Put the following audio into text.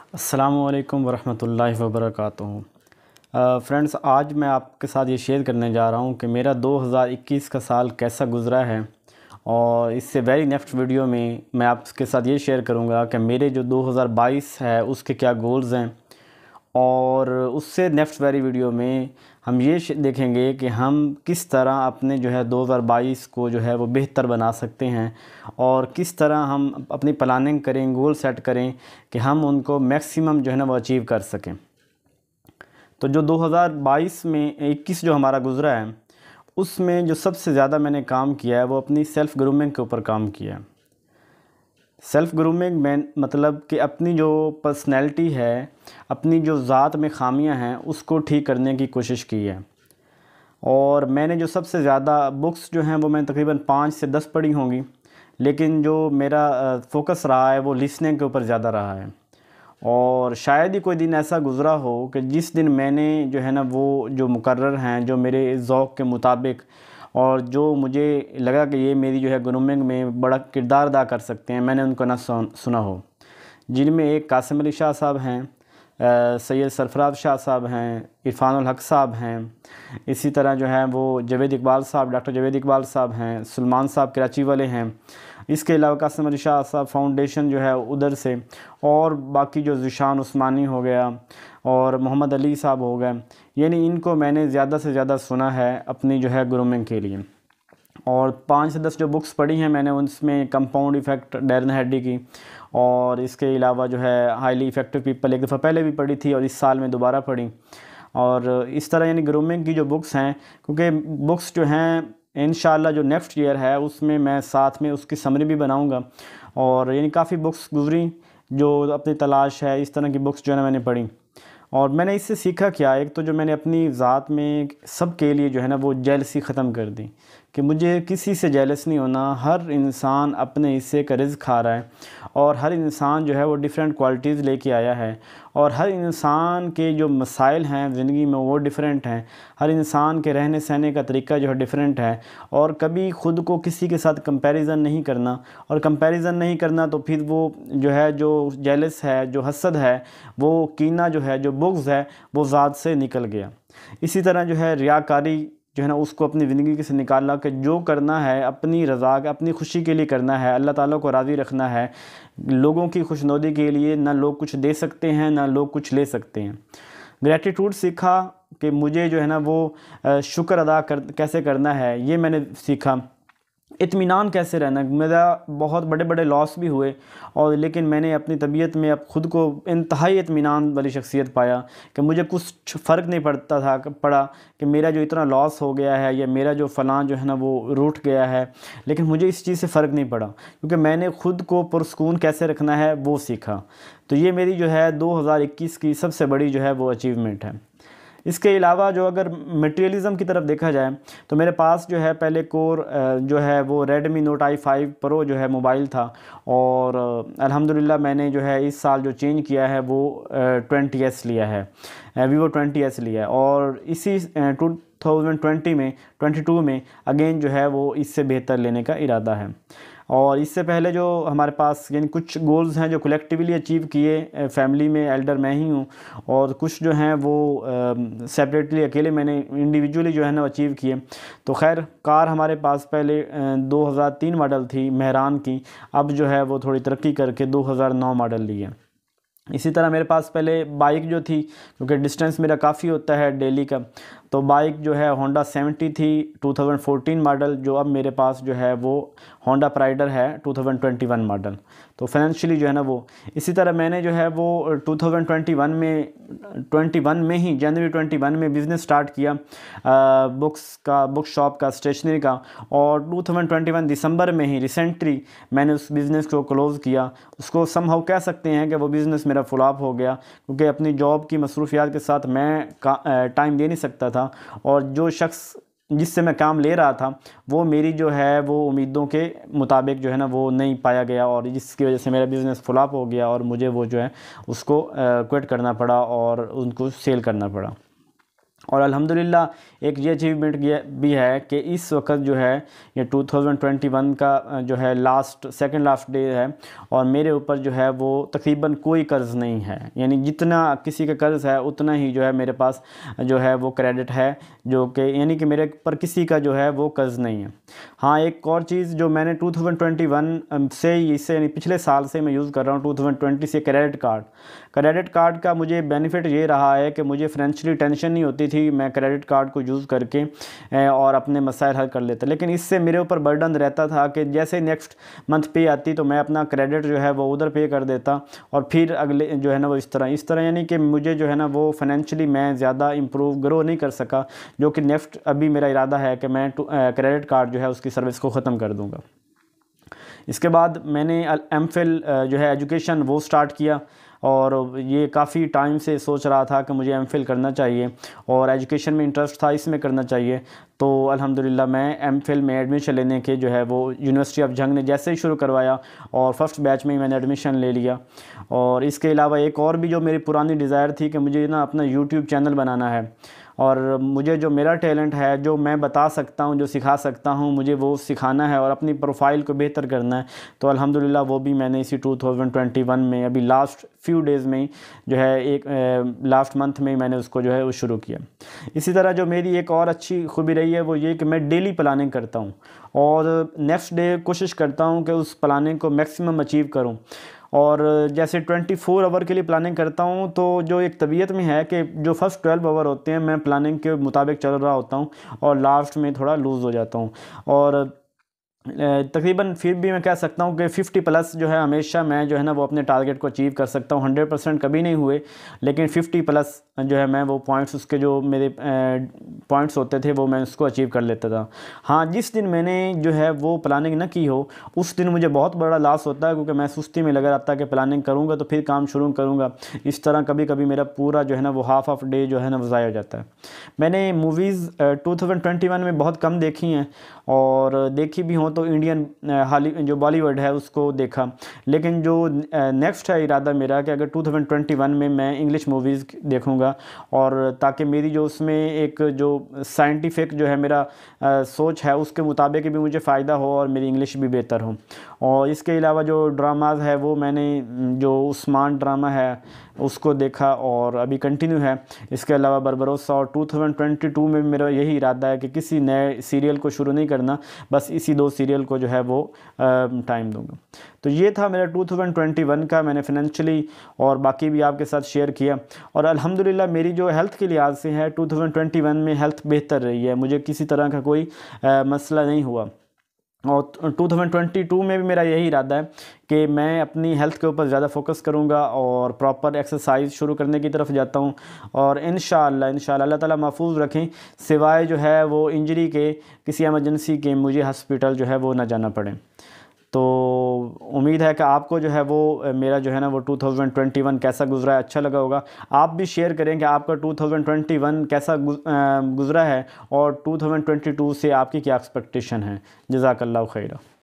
अस्सलामुअलैकुम वरहमतुल्लाहि वबरकातुहू। फ्रेंड्स, आज मैं आपके साथ ये शेयर करने जा रहा हूँ कि मेरा 2021 का साल कैसा गुज़रा है। और इससे वेरी नेक्स्ट वीडियो में मैं आपके साथ ये शेयर करूँगा कि मेरे जो 2022 है उसके क्या गोल्स हैं। और उससे नेक्स्ट वेरी वीडियो में हम ये देखेंगे कि हम किस तरह अपने जो है 2022 को जो है वो बेहतर बना सकते हैं और किस तरह हम अपनी प्लानिंग करें, गोल सेट करें कि हम उनको मैक्सिमम जो है ना वो अचीव कर सकें। तो जो 2022 में 21 जो हमारा गुज़रा है उसमें जो सबसे ज़्यादा मैंने काम किया है वो अपनी सेल्फ़ ग्रूमिंग के ऊपर काम किया है। सेल्फ़ ग्रूमिंग में मतलब कि अपनी जो पर्सनैलिटी है, अपनी जो ज़ात में ख़ामियाँ हैं उसको ठीक करने की कोशिश की है। और मैंने जो सबसे ज़्यादा बुक्स जो हैं वो मैंने तकरीबन 5 से 10 पढ़ी होंगी, लेकिन जो मेरा फ़ोकस रहा है वो लिसनिंग के ऊपर ज़्यादा रहा है। और शायद ही कोई दिन ऐसा गुज़रा हो कि जिस दिन मैंने जो है ना वो जो मुकर्रर हैं, जो मेरे ज़ौक़ के मुताबिक और जो मुझे लगा कि ये मेरी जो है ग्रूमिंग में बड़ा किरदार अदा कर सकते हैं, मैंने उनको ना सुना हो। जिनमें एक कासिम अली शाह साहब हैं, सैयद सरफराज शाह साहब हैं, इरफानुल हक साहब हैं, इसी तरह जो है वो जावेद इकबाल साहब, डॉक्टर जावेद इकबाल साहब हैं, सलमान साहब कराची वाले हैं। इसके अलावा कासिम अली शाह साहब फाउंडेशन जो है उधर से, और बाकी जो ज़ेशान उस्मानी हो गया और मोहम्मद अली साहब हो गए, यानी इनको मैंने ज़्यादा से ज़्यादा सुना है अपनी जो है ग्रूमिंग के लिए। और 5 से 10 जो बुक्स पढ़ी हैं मैंने, उनमें कंपाउंड इफ़ेक्ट डैरेन हैडी की, और इसके अलावा जो है हाईली इफ़ेक्टिव पीपल एक दफ़ा पहले भी पढ़ी थी और इस साल में दोबारा पढ़ी। और इस तरह यानी ग्रूमिंग की जो बुक्स हैं, क्योंकि बुक्स जो हैं इंशाअल्लाह जो नेक्स्ट ईयर है उसमें मैं साथ में उसकी समरी भी बनाऊंगा। और यानी काफ़ी बुक्स गुजरी जो अपनी तलाश है, इस तरह की बुक्स जो है ना मैंने पढ़ी। और मैंने इससे सीखा क्या, एक तो जो मैंने अपनी ज़ात में सब के लिए जो है ना वो जेलसी ख़त्म कर दी कि मुझे किसी से जेलस नहीं होना। हर इंसान अपने हिस्से का रिज़्क़ खा रहा है और हर इंसान जो है वो डिफरेंट क्वालिटीज़ लेके आया है और हर इंसान के जो मसाइल हैं ज़िंदगी में वो डिफरेंट हैं। हर इंसान के रहने सहने का तरीका जो है डिफरेंट है। और कभी ख़ुद को किसी के साथ कंपैरिज़न नहीं करना, और कंपैरिज़न नहीं करना तो फिर वो जो है जो जेलस है, जो हसद है, वो कीना जो है, जो बुग़्ज़ है, वो ज़ात से निकल गया। इसी तरह जो है रियाकारी जो है ना उसको अपनी ज़िंदगी से निकालना कि जो करना है अपनी रज़ा, अपनी खुशी के लिए करना है, अल्लाह ताला को राज़ी रखना है। लोगों की खुशनुदी के लिए ना लोग कुछ दे सकते हैं ना लोग कुछ ले सकते हैं। ग्रैटिट्यूड सीखा कि मुझे जो है ना वो शुक्र अदा कैसे करना है, ये मैंने सीखा। इत्मीनान कैसे रहना, मेरा बहुत बड़े बड़े लॉस भी हुए और लेकिन मैंने अपनी तबीयत में अब ख़ुद को इंतहाई इत्मीनान वाली शख्सियत पाया कि मुझे कुछ फ़र्क नहीं पड़ा कि मेरा जो इतना लॉस हो गया है या मेरा जो फ़लाँ जो है ना वो रूठ गया है, लेकिन मुझे इस चीज़ से फ़र्क नहीं पड़ा क्योंकि मैंने ख़ुद को पुरसकून कैसे रखना है वो सीखा। तो ये मेरी जो है 2021 की सबसे बड़ी जो है वो अचीवमेंट है। इसके अलावा जो अगर मटेरियलिज़म की तरफ देखा जाए तो मेरे पास जो है पहले कोर जो है वो रेडमी नोट i5 प्रो जो है मोबाइल था, और अल्हम्दुलिल्लाह मैंने जो है इस साल जो चेंज किया है वो 20s लिया है, वीवो 20s लिया है। और इसी 2020 में 22 में अगेन जो है वो इससे बेहतर लेने का इरादा है। और इससे पहले जो हमारे पास यानी कुछ गोल्स हैं जो कलेक्टिवली अचीव किए, फैमिली में एल्डर मैं ही हूँ, और कुछ जो हैं वो सेपरेटली अकेले मैंने इंडिविजुअली जो है ना अचीव किए। तो खैर कार हमारे पास पहले 2003 मॉडल थी मेहरान की, अब जो है वो थोड़ी तरक्की करके 2009 मॉडल ली है। इसी तरह मेरे पास पहले बाइक जो थी, क्योंकि डिस्टेंस मेरा काफ़ी होता है डेली का, तो बाइक जो है होंडा 70 थी 2014 मॉडल, जो अब मेरे पास जो है वो होंडा प्राइडर है 2021 मॉडल। तो फाइनेंशियली जो है ना वो, इसी तरह मैंने जो है वो 2021 में ही जनवरी 21 में बिज़नेस स्टार्ट किया बुक शॉप का, स्टेशनरी का। और 2021 दिसंबर में ही रिसेंटली मैंने उस बिज़नेस को क्लोज़ किया। उसको समहाउ कह सकते हैं कि वो बिज़नेस मेरा फ्लॉप हो गया, क्योंकि अपनी जॉब की मसरूफियात के साथ मैं टाइम दे नहीं सकता था, और जो शख्स जिससे मैं काम ले रहा था वो मेरी जो है वो उम्मीदों के मुताबिक जो है ना वो नहीं पाया गया, और जिसकी वजह से मेरा बिज़नेस फ्लॉप हो गया और मुझे वो जो है उसको क्विट करना पड़ा और उनको सेल करना पड़ा। और अल्हम्दुलिल्लाह एक ये अचीवमेंट भी है कि इस वक्त जो है ये 2021 का जो है सेकंड लास्ट डे है, और मेरे ऊपर जो है वो तकरीबन कोई कर्ज़ नहीं है। यानी जितना किसी का कर्ज़ है उतना ही जो है मेरे पास जो है वो क्रेडिट है, जो कि यानी कि मेरे पर किसी का जो है वो कर्ज़ नहीं है। हाँ, एक और चीज़ जो मैंने 2021 से इससे यानी पिछले साल से मैं यूज़ कर रहा हूँ 2020 से, क्रेडिट कार्ड का मुझे बेनिफिट ये रहा है कि मुझे फाइनेंशियली टेंशन नहीं होती थी। मैं क्रेडिट कार्ड को यूज़ करके और अपने मसाइल हल कर लेता, लेकिन इससे मेरे ऊपर बर्डन रहता था कि जैसे नेक्स्ट मंथ पे आती तो मैं अपना क्रेडिट जो है वो उधर पे कर देता, और फिर अगले जो है ना वो इस तरह यानी कि मुझे जो है ना वो फाइनेंशियली मैं ज़्यादा ग्रो नहीं कर सका, जो कि नेक्स्ट अभी मेरा इरादा है कि मैं क्रेडिट कार्ड जो है उसकी सर्विस को ख़त्म कर दूँगा। इसके बाद मैंने एमफिल जो है एजुकेशन वो स्टार्ट किया, और ये काफ़ी टाइम से सोच रहा था कि मुझे एमफिल करना चाहिए और एजुकेशन में इंटरेस्ट था, इसमें करना चाहिए। तो अल्हम्दुलिल्लाह मैं एमफिल में एडमिशन लेने के जो है वो यूनिवर्सिटी ऑफ जंग ने जैसे ही शुरू करवाया, और फर्स्ट बैच में ही मैंने एडमिशन ले लिया। और इसके अलावा एक और भी जो मेरी पुरानी डिज़ायर थी कि मुझे ना अपना यूट्यूब चैनल बनाना है, और मुझे जो मेरा टैलेंट है, जो मैं बता सकता हूँ, जो सिखा सकता हूँ, मुझे वो सिखाना है और अपनी प्रोफाइल को बेहतर करना है। तो अल्हम्दुलिल्लाह वो भी मैंने इसी 2021 में अभी लास्ट फ्यू डेज़ में ही जो है एक लास्ट मंथ में ही मैंने उसको जो है वो शुरू किया। इसी तरह जो मेरी एक और अच्छी खूबी रही है वो ये कि मैं डेली प्लानिंग करता हूँ, और नेक्स्ट डे कोशिश करता हूँ कि उस प्लानिंग को मैक्सिमम अचीव करूँ। और जैसे 24 आवर के लिए प्लानिंग करता हूँ, तो जो एक तबीयत में है कि जो फर्स्ट 12 आवर होते हैं मैं प्लानिंग के मुताबिक चल रहा होता हूँ, और लास्ट में थोड़ा लूज़ हो जाता हूँ। और तकरीबन फिर भी मैं कह सकता हूँ कि 50 प्लस जो है हमेशा मैं जो है ना वो अपने टारगेट को अचीव कर सकता हूँ। 100% कभी नहीं हुए, लेकिन 50 प्लस जो है मैं वो पॉइंट्स, उसके जो मेरे पॉइंट्स होते थे वो मैं उसको अचीव कर लेता था। हाँ, जिस दिन मैंने जो है वो प्लानिंग ना की हो उस दिन मुझे बहुत बड़ा लॉस होता है, क्योंकि मैं सुस्ती में लगा रहता है कि प्लानिंग करूँगा तो फिर काम शुरू करूँगा। इस तरह कभी कभी मेरा पूरा जो है ना वो हाफ ऑफ डे जो है ना वो ज़ाया हो जाता है। मैंने मूवीज़ 2021 में बहुत कम देखी हैं, और देखी भी हों तो इंडियन जो बॉलीवुड है उसको देखा। लेकिन जो नेक्स्ट है इरादा मेरा कि अगर 2021 में मैं इंग्लिश मूवीज़ देखूंगा, और ताकि मेरी जो उसमें एक जो साइंटिफिक जो है मेरा सोच है उसके मुताबिक भी मुझे फ़ायदा हो और मेरी इंग्लिश भी बेहतर हो। और इसके अलावा जो ड्रामाज है वो मैंने जो उस्मान ड्रामा है उसको देखा और अभी कंटिन्यू है। इसके अलावा बरबरोसा, और 2022 में मेरा यही इरादा है कि किसी नए सीरियल को शुरू नहीं करना, बस इसी 2 सीरियल को जो है वो टाइम दूंगा। तो ये था मेरा 2021 का, मैंने फाइनेंशियली और बाकी भी आपके साथ शेयर किया। और अल्हम्दुलिल्लाह मेरी जो हेल्थ के लिहाज से है 2021 में हेल्थ बेहतर रही है, मुझे किसी तरह का कोई मसला नहीं हुआ। और 2022 में भी मेरा यही इरादा है कि मैं अपनी हेल्थ के ऊपर ज़्यादा फोकस करूँगा और प्रॉपर एक्सरसाइज शुरू करने की तरफ जाता हूँ। और इंशाअल्लाह अल्लाह ताला महफूज रखें, सिवाय जो है वो इंजरी के, किसी एमरजेंसी के मुझे हॉस्पिटल जो है वो ना जाना पड़े। तो उम्मीद है कि आपको जो है वो मेरा जो है ना वो 2021 कैसा गुज़रा है अच्छा लगा होगा। आप भी शेयर करें कि आपका 2021 कैसा गुज़रा है, और 2022 से आपकी क्या एक्सपेक्टेशन है। जज़ाकल्लाहु खैरा।